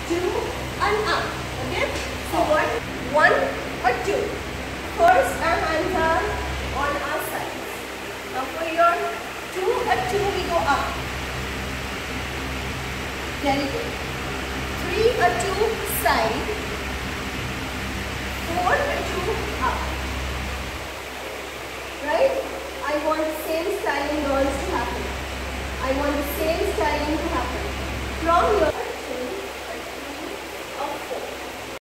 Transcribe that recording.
2 and up. Okay? So what? 1 or 2. First our hands are on our sides. Now for your 2 or 2 we go up. Very good. 3 or 2 side. 4 or 2 up. Right? I want the same styling girls to happen. I want the same styling to happen. From your